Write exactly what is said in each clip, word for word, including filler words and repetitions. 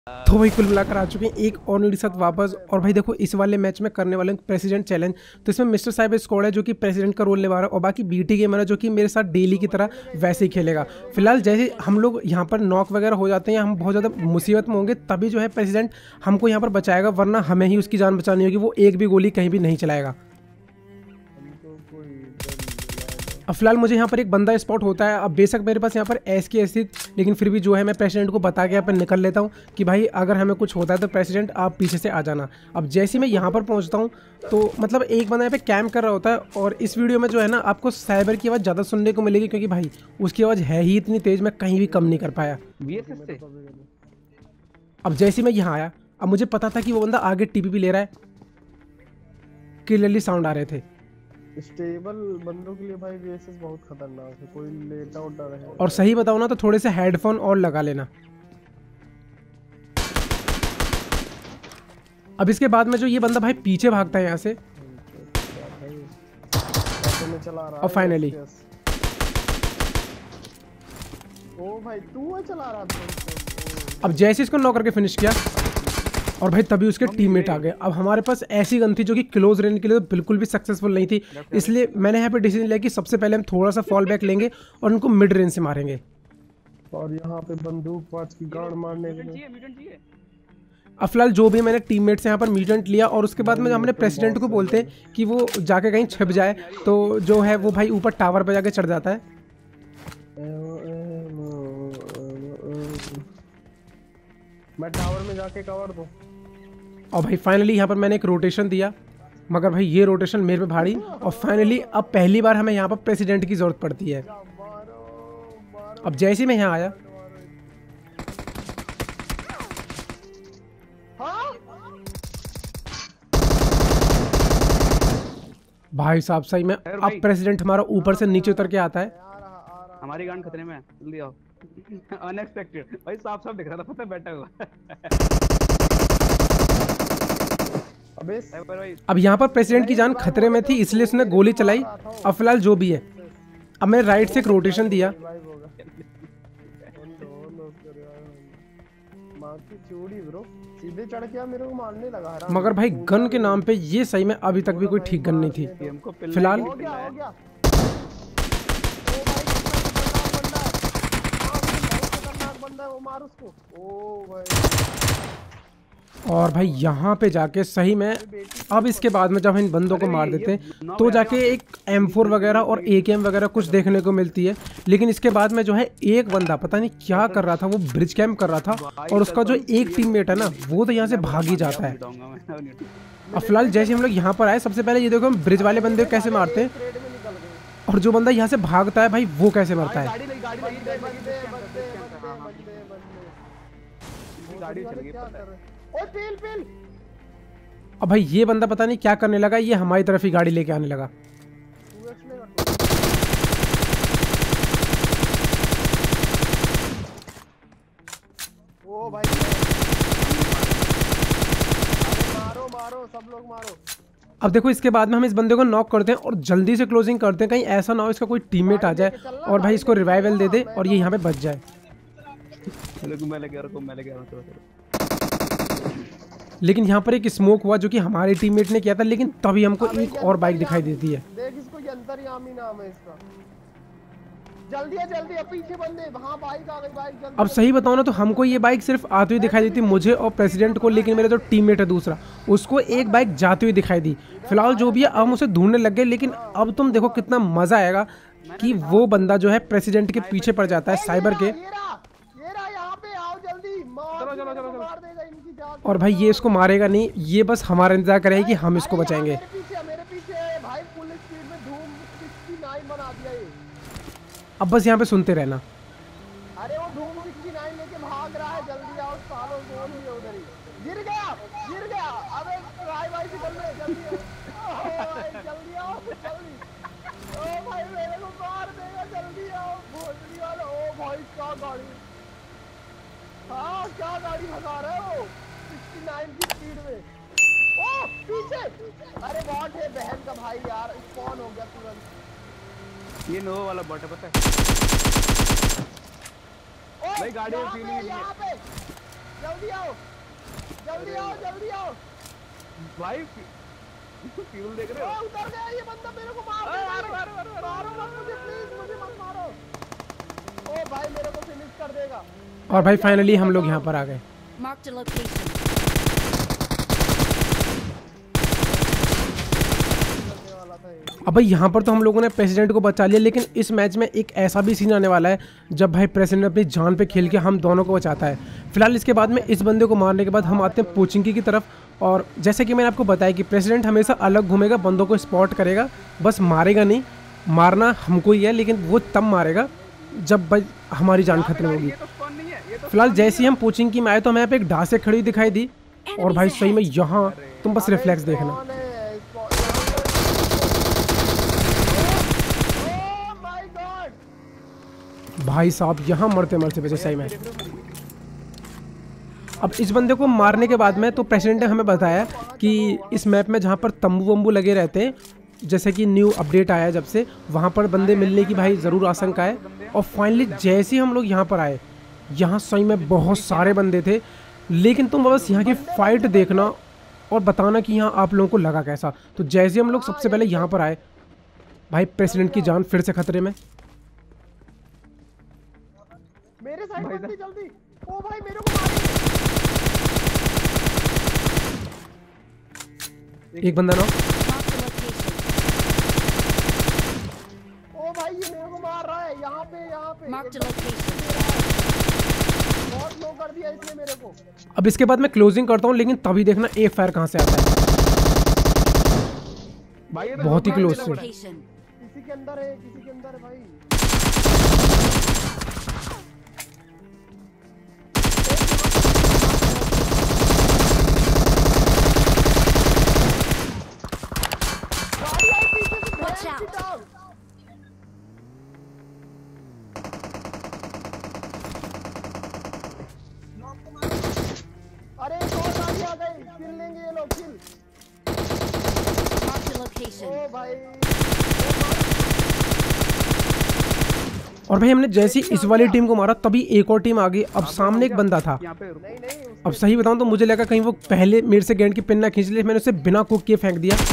तो भाई कुल मिलाकर आ चुके हैं एक और वीडियो के साथ वापस। और भाई देखो इस वाले मैच में करने वाले प्रेसिडेंट चैलेंज। तो इसमें मिस्टर साइबर स्क्वाड है जो कि प्रेसिडेंट का रोल निभा रहा है, और बाकी बीटी गेमर है जो कि मेरे साथ डेली की तरह वैसे ही खेलेगा। फिलहाल जैसे हम लोग यहाँ पर नॉक वगैरह हो जाते हैं, हम बहुत ज़्यादा मुसीबत में होंगे, तभी जो है प्रेसिडेंट हमको यहाँ पर बचाएगा, वरना हमें ही उसकी जान बचानी होगी। वो एक भी गोली कहीं भी नहीं चलाएगा। अब फिलहाल मुझे यहाँ पर एक बंदा स्पॉट होता है। अब बेशक मेरे पास यहाँ पर एस की ऐसी, लेकिन फिर भी जो है मैं प्रेसिडेंट को बता के यहाँ पर निकल लेता हूँ कि भाई अगर हमें कुछ होता है तो प्रेसिडेंट आप पीछे से आ जाना। अब जैसे मैं यहाँ पर पहुँचता हूँ तो मतलब एक बंदा यहाँ पे कैंप कर रहा होता है, और इस वीडियो में जो है ना आपको साइबर की आवाज़ ज़्यादा सुनने को मिलेगी, क्योंकि भाई उसकी आवाज़ है ही इतनी तेज़, मैं कहीं भी कम नहीं कर पाया। अब जैसे मैं यहाँ आया, अब मुझे पता था कि वो बंदा आगे टीपीपी ले रहा है, क्लियरली साउंड आ रहे थे। स्टेबल बंदों के लिए भाई वीएसएस बहुत खतरनाक है, कोई लेटा उठा रहे। और सही बताओ ना तो थोड़े से हेडफोन और लगा लेना। अब इसके बाद में जो ये बंदा भाई पीछे भागता है यहाँ से, और फाइनली ओ भाई तू है चला रहा था। अब जैसे इसको नॉक करके फिनिश किया, और भाई तभी उसके टीममेट आ गए। अब हमारे पास ऐसी गन थी जो कि क्लोज रेंज के लिए तो बिल्कुल भी सक्सेसफुल नहीं थी, इसलिए मैंने यहाँ पे डिसीजन लिया कि सबसे पहले हम थोड़ा सा फॉल बैक लेंगे और उनको मिड रेंज से मारेंगे। और यहाँ पे बंदूक पाँच की गाड़ मारने के लिए अब फिलहाल जो भी मैंने टीममेट से यहाँ पर म्यूटेंट लिया, और उसके बाद में हमने प्रेसिडेंट को बोलते हैं कि वो जाके कहीं छिप जाए, तो जो है वो भाई ऊपर टावर पर जाके चढ़ जाता है। मैं टावर में जाके कवर दूं। और भाई फाइनली यहाँ पर मैंने एक रोटेशन दिया, मगर भाई ये रोटेशन मेरे पे भारी, और फाइनली अब पहली बार हमें यहाँ पर प्रेसिडेंट की जरूरत पड़ती है। अब जैसे मैं यहाँ आया, भाई साहब सही में अब प्रेसिडेंट हमारा ऊपर से नीचे उतर के आता है। हमारी गान खतरे में है, जल्दी आओ। अनएक्सपेक्टेड भाई, साफ साफ दिख रहा था, पता है बैठा हुआ। अब यहाँ पर प्रेसिडेंट की जान खतरे में थी, इसलिए उसने गोली चलाई। अब फिलहाल जो भी है, अब मैं राइट से एक रोटेशन दिया, सीधे चढ़ के मेरे को मारने लगा, मगर भाई गन के नाम पे ये सही में अभी तक भी कोई ठीक गन नहीं थी। फिलहाल और भाई यहाँ पे जाके सही में अब इसके बाद में जब इन बंदों को मार देते हैं तो जाके एक एम फोर वगैरह और ए के एम वगैरह कुछ देखने को मिलती है। लेकिन इसके बाद में जो है एक बंदा पता नहीं क्या कर रहा था, वो ब्रिज कैंप कर रहा था, और उसका जो एक टीममेट है ना वो तो यहाँ से भाग ही जाता है। अब फिलहाल जैसे हम लोग यहाँ पर आए, सबसे पहले ये देखो हम ब्रिज वाले बंदे को कैसे मारते हैं, और जो बंदा यहाँ से भागता है भाई वो कैसे मरता है। अब भाई ये बंदा पता नहीं क्या करने लगा, ये हमारी तरफ ही गाड़ी लेके आने लगा। ओ भाई मारो मारो सब लोग मारो। अब देखो इसके बाद में हम इस बंदे को नॉक करते हैं और जल्दी से क्लोजिंग करते हैं, कहीं ऐसा ना हो इसका कोई टीममेट आ जाए और भाई इसको रिवाइवल दे दे और ये यहाँ पे बच जाए। लेकिन यहाँ पर एक स्मोक हुआ जो कि हमारे टीममेट ने किया था, लेकिन तभी हमको एक और बाइक दिखाई देती है। देख इसको, ये अंतर्यामी नाम है इसका। जल्दी है जल्दी है, पीछे बंदे, वहां बाइक आ गई, बाइक जल्दी। अब सही बताओ ना तो हमको ये बाइक सिर्फ आती हुई दिखाई देती मुझे और प्रेसिडेंट को, लेकिन मेरा जो टीममेट है दूसरा उसको एक बाइक जाती हुई दिखाई दी। फिलहाल जो भी है अब हम उसे ढूंढने लग गए, लेकिन अब तुम देखो कितना मजा आएगा कि वो बंदा जो है प्रेसिडेंट के पीछे पड़ जाता है साइबर के, और भाई ये इसको मारेगा नहीं, ये बस हमारा इंतजार करेगा कि हम इसको बचाएंगे। अब बस यहाँ पे सुनते रहना। अरे वो धूम उनहत्तर लेके भाग रहा है, जल्दी आओ सालो, गोल हुई है उधर ही, गिर गया गिर गया। अबे भाई भाई निकल ले जल्दी, जल्दी आओ जल्दी। ओ भाई मेरे को मार देगा, जल्दी आओ भोसड़ी वाला। ओ भाई क्या गाड़ी, हाँ क्या गाड़ी भगा रहे हो उनहत्तर की स्पीड में। ओ पीछे, अरे बॉट है बहन का भाई यार, स्पॉन हो गया तुरंत। ये नोवा वाला बॉट है, पता है भाई, गाड़ी में फील ही नहीं है। जल्दी आओ जल्दी आओ जल्दी आओ भाई फ्यूल देख रहे ओ हो? उतर गया ये बंदा मेरे को मार अरे, दे मारो, मारो, मारो, मारो, मारो मत मुझे प्लीज मुझे मत मारो ओ भाई मेरे को फिनिश कर देगा और भाई फाइनली हम लोग यहाँ पर आ गए। Marked a location. करने वाला था ये अब भाई यहाँ पर तो हम लोगों ने प्रेसिडेंट को बचा लिया, लेकिन इस मैच में एक ऐसा भी सीन आने वाला है जब भाई प्रेसिडेंट अपनी जान पे खेल के हम दोनों को बचाता है। फिलहाल इसके बाद में इस बंदे को मारने के बाद हम आते हैं पोचिंकी की तरफ। और जैसे कि मैंने आपको बताया कि प्रेसिडेंट हमेशा अलग घूमेगा, बंदों को स्पॉट करेगा, बस मारेगा नहीं। मारना हमको ही है, लेकिन वो तब मारेगा जब भाई हमारी जान खतरे में होगी। ये तो स्पॉन नहीं है, ये तो फिलहाल जैसे ही हम पोचिंकी में आए तो हमें यहाँ पे एक ढासे खड़ी दिखाई दी। और भाई सही में यहाँ तुम बस रिफ्लेक्स देखना। कौन है स्पॉन ओ माय गॉड भाई साहब यहाँ मरते मरते बचे सही में। अब इस बंदे को मारने के बाद में तो प्रेसिडेंट ने हमें बताया कि इस मैप में जहाँ पर तंबू वंबू लगे रहते हैं, जैसे कि न्यू अपडेट आया जब से, वहाँ पर बंदे मिलने की भाई ज़रूर आशंका है। और फाइनली जैसे ही हम लोग यहाँ पर आए, यहाँ सही में बहुत सारे बंदे थे। लेकिन तुम बस यहाँ की फाइट देखना और बताना कि यहाँ आप लोगों को लगा कैसा। तो जैसे हम लोग सबसे पहले यहाँ पर आए, भाई प्रेसिडेंट की जान फिर से खतरे में। मेरे साइड पर भी जल्दी ओ भाई मेरे को मार एक बंदा ना Marked a location. ओ भाई ये मेरे को मार रहा है यहाँ पे यहाँ पे Marked a location. बहुत लो कर दिया इसने मेरे को अब इसके बाद मैं क्लोजिंग करता हूँ, लेकिन तभी देखना एक फायर कहाँ से आता है। भाई ये तो बहुत ही Marked क्लोज a से। location. किसी के अंदर है किसी के अंदर है भाई गाड़ी आई पीछे से Watch भैंस की out. टांग। अरे एक और गाड़ी आ गई किल लेंगे ये लोग किल Marked a location. ओ भाई और भाई हमने जैसे ही इस वाली टीम को मारा तभी एक और टीम आ गई। अब सामने एक बंदा था। यहाँ पे रुको। नहीं नहीं उस- अब सही बताऊं तो मुझे लगा कहीं वो पहले मेरे से गेंद की पिन ना खींच ले, मैंने उसे बिना कुक किए फेंक दिया।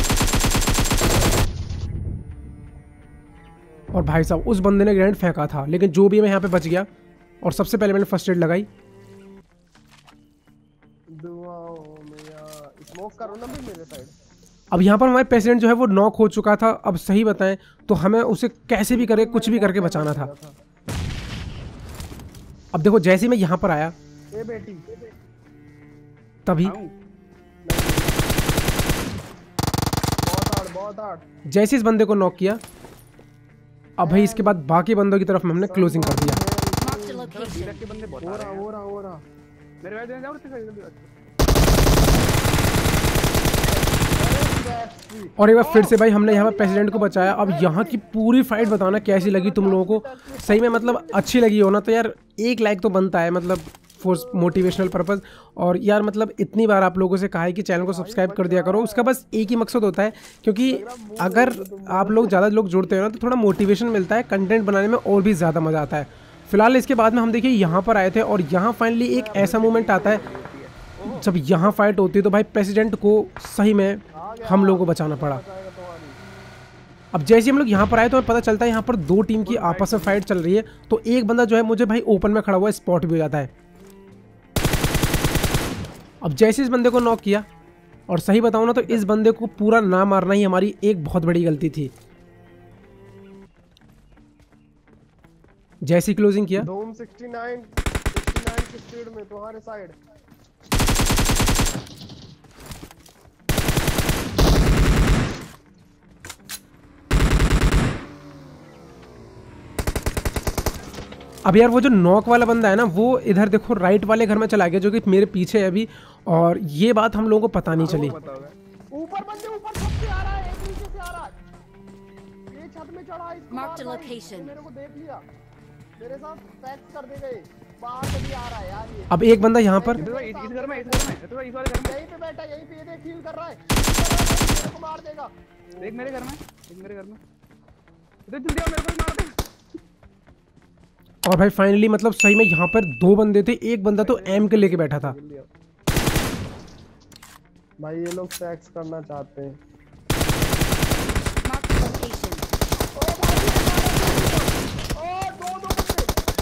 और भाई साहब उस बंदे ने ग्रेनेड फेंका था, लेकिन जो भी मैं यहाँ पे बच गया। और सबसे पहले मैंने फर्स्ट एड लगाई। दुआओं में या स्मोक करो ना भी मेरे साइड अब यहाँ पर हमारे प्रेसिडेंट जो है वो नॉक हो चुका था। अब सही बताएं तो हमें उसे कैसे भी करे कुछ भी करके बचाना था। अब देखो जैसे ही मैं यहाँ पर आया ए बेटी तभी आऊं? बहुत हार्ड बहुत हार्ड जैसे इस बंदे को नॉक किया, अब भाई इसके बाद बाकी बंदों की तरफ हमने क्लोजिंग कर दिया। Marked a location. डीलर के बंदे बहुत हो आ रहा रहे हैं। हो रहा हो रहा मेरे बैठ जाओ जल्दी जल्दी। और एक बार फिर से भाई हमने यहाँ पर प्रेसिडेंट को बचाया। अब यहाँ की पूरी फाइट बताना कैसी लगी तुम लोगों को। सही में मतलब अच्छी लगी हो ना तो यार एक लाइक तो बनता है, मतलब फॉर मोटिवेशनल पर्पज़। और यार मतलब इतनी बार आप लोगों से कहा है कि चैनल को सब्सक्राइब कर दिया करो, उसका बस एक ही मकसद होता है, क्योंकि अगर आप लोग ज़्यादा लोग जुड़ते हो ना तो थोड़ा मोटिवेशन मिलता है, कंटेंट बनाने में और भी ज़्यादा मज़ा आता है। फिलहाल इसके बाद में हम देखिए यहाँ पर आए थे और यहाँ फाइनली एक ऐसा मोमेंट आता है जब यहाँ फाइट होती है तो भाई प्रेसिडेंट को सही में हम लोगों को बचाना पड़ा। जाएगा तुम्हारी अब जैसे हम लोग यहाँ पर आए तो हमें पता चलता है यहाँ पर दो टीम की आपस में फाइट चल रही है। तो एक बंदा जो है मुझे भाई ओपन में खड़ा हुआ स्पॉट भी हो जाता है। अब जैसे इस बंदे को नॉक किया, और सही बताऊं ना तो इस बंदे को पूरा ना मारना ही हमारी एक बहुत बड़ी गलती थी। जैसी क्लोजिंग किया धूम सिक्सटी नाइन सिक्सटी नाइन की स्पीड में तुम्हारे साइड अब यार वो जो नॉक वाला बंदा है ना वो इधर देखो राइट वाले घर में चला गया, जो कि मेरे पीछे है अभी। और ये बात हम लोगों को पता नहीं चली। पता होगा। ऊपर बंदे ऊपर छत से आ रहा है, एक नीचे से आ रहा है, ये छत में चढ़ा इसको Marked मार a भाई, location. ये मेरे को देख लिया, मेरे साथ पैक कर दे गए, बाहर से भी आ रहा है यार ये अब एक बंदा यहाँ पर इधर इस इस घर में इस घर में इस इस वाले घर में यहीं पे बैठा यहीं पे, ये देख हील कर रहा है, heal कर रहा है, मेरे को मार देगा। एक मेरे घर में एक मेरे घर में इधर जल्दी आओ मेरे को भी मार दे। और भाई फाइनली मतलब सही में यहाँ पर दो बंदे थे, एक बंदा तो एम के लेके बैठा था। भाई ये लोग सेक्स करना चाहते हैं। Marked a location. ओ दो दो बंदे।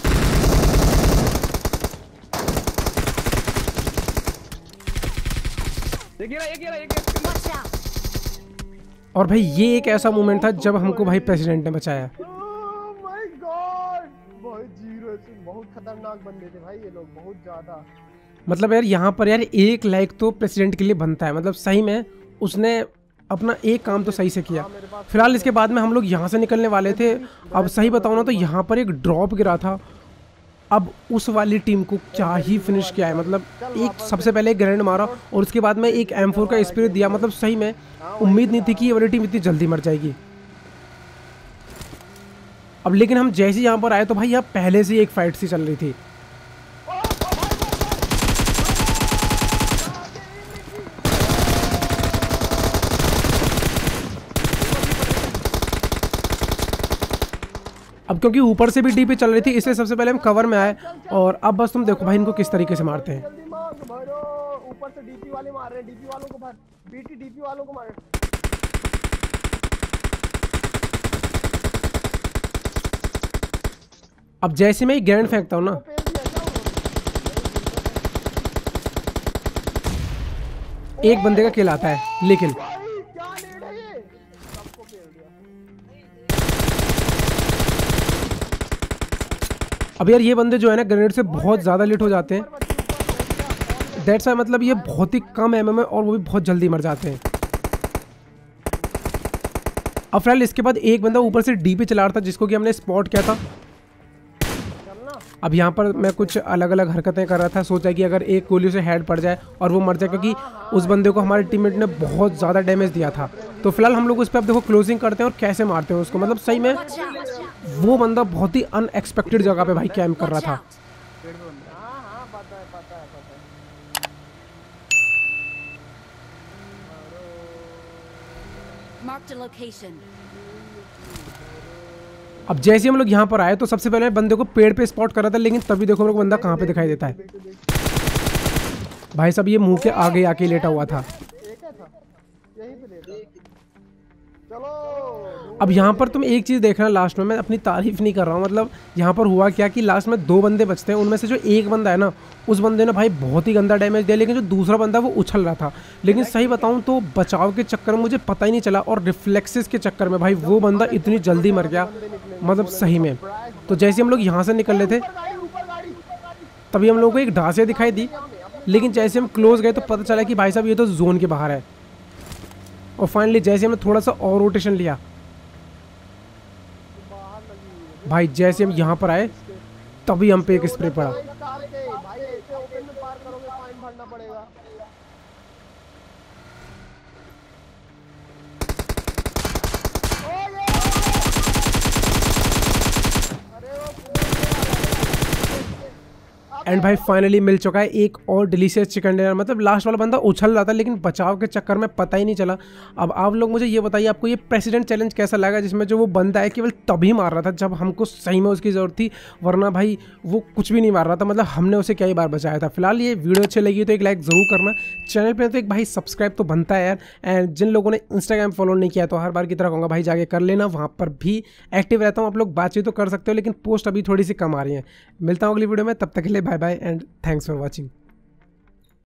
एक गिरा एक गिरा एक गिरा। Watch out. और भाई ये एक ऐसा मोमेंट था जब हमको भाई प्रेसिडेंट ने बचाया। ओह माय गॉड, बहुत जीरो से बहुत खतरनाक बंदे थे भाई ये लोग, बहुत ज्यादा। मतलब यार यहाँ पर यार एक लाइक तो प्रेसिडेंट के लिए बनता है, मतलब सही में उसने अपना एक काम तो सही से किया। फिलहाल इसके बाद में हम लोग यहाँ से निकलने वाले थे। अब सही बताऊँ ना तो यहाँ पर एक ड्रॉप गिरा था। अब उस वाली टीम को क्या ही फिनिश किया है, मतलब एक सबसे पहले एक ग्रेनेड मारा और उसके बाद में एक एम फोर का स्प्रे दिया। मतलब सही में उम्मीद नहीं थी कि ये वाली टीम इतनी जल्दी मर जाएगी। अब लेकिन हम जैसे यहाँ पर आए तो भाई यहाँ पहले से ही एक फाइट सी चल रही थी। अब क्योंकि ऊपर से भी डीपी चल रही थी इसलिए सबसे पहले हम कवर में आए। और अब बस तुम देखो भाई इनको किस तरीके से मारते हैं। जल्दी मार भरो, ऊपर से डीपी वाले मार रहे हैं, डीपी वालों को भर, बीटी डीपी वालों को मार। अब जैसे मैं ग्रेनेड फेंकता हूँ ना, पेल दिया क्या वो? एक बंदे का किल आता है, लेकिन भाई क्या नेड है ये, सबको पेल दिया। अब यार ये बंदे जो है ना ग्रेनेड से बहुत ज़्यादा लेट हो जाते हैं। दैट्स वाई मतलब ये बहुत ही कम एम एम है और वो भी बहुत जल्दी मर जाते हैं। अब फिलहाल इसके बाद एक बंदा ऊपर से डी पे चला रहा था जिसको कि हमने स्पॉट किया था। अब यहाँ पर मैं कुछ अलग अलग हरकतें कर रहा था, सोचा कि अगर एक गोली से हेड पड़ जाए और वो मर जाए, क्योंकि उस बंदे को हमारे टीममेट ने बहुत ज़्यादा डैमेज दिया था। तो फिलहाल हम लोग उस पर अब देखो क्लोजिंग करते हैं और कैसे मारते हैं उसको। मतलब सही में Watch out. वो बंदा बहुत ही अनएक्सपेक्टेड जगह पे भाई कैंप कर रहा Watch था। out. हाँ हाँ पता है पता है पता है। Marked a location. अब जैसे हम लोग यहाँ पर आए तो सबसे पहले बंदे को पेड़ पे स्पॉट कर रहा था, लेकिन तभी देखो मेरे को बंदा कहाँ पे दिखाई देता है। भाई साहब ये मुंह के आगे आके लेटा हुआ था। एक है था यहीं पे लेटा। चलो अब यहाँ पर तुम एक चीज़ देखना, लास्ट में मैं अपनी तारीफ नहीं कर रहा हूँ, मतलब यहाँ पर हुआ क्या कि लास्ट में दो बंदे बचते हैं, उनमें से जो एक बंदा है ना उस बंदे ने भाई बहुत ही गंदा डैमेज दिया, लेकिन जो दूसरा बंदा वो उछल रहा था। लेकिन सही बताऊँ तो बचाव के चक्कर में मुझे पता ही नहीं चला और रिफ्लेक्सेस के चक्कर में भाई वो बंदा इतनी जल्दी मर गया, मतलब सही में। तो जैसे हम लोग यहाँ से निकल रहे थे गाड़ी ऊपर गाड़ी तभी हम लोगों को एक ढांसे दिखाई दी, लेकिन जैसे हम क्लोज गए तो पता चला कि भाई साहब ये तो जोन के बाहर है। और फाइनली जैसे हमने थोड़ा सा और रोटेशन लिया, भाई जैसे हम यहाँ पर आए तभी हम पे एक स्प्रे पड़ा। कार के भाई ऐसे ओपन में पार करोगे फाइन भरना पड़ेगा। ओ ये अरे वो एंड भाई फाइनली मिल चुका है एक और डिलीशियस चिकन डिनर। मतलब लास्ट वाला बंदा उछल रहा था लेकिन बचाव के चक्कर में पता ही नहीं चला। अब आप लोग मुझे ये बताइए आपको ये प्रेसिडेंट चैलेंज कैसा लगा, जिसमें जो वो बंदा है केवल तभी मार रहा था जब हमको सही में उसकी ज़रूरत थी, वरना भाई वो कुछ भी नहीं मार रहा था। मतलब हमने उसे क्या ही बार बचाया था। फिलहाल ये वीडियो अच्छी लगी तो एक लाइक ज़रूर करना, चैनल पर तो एक भाई सब्सक्राइब तो बनता है यार। एंड जिन लोगों ने इंस्टाग्राम फॉलो नहीं किया तो हर बार की तरह कहूँगा भाई जाके कर लेना, वहाँ पर भी एक्टिव रहता हूँ। आप लोग बातचीत तो कर सकते हो लेकिन पोस्ट अभी थोड़ी सी कम आ रही है। मिलता हूँ अगली वीडियो में, तब तक के लिए bye bye and thanks for watching.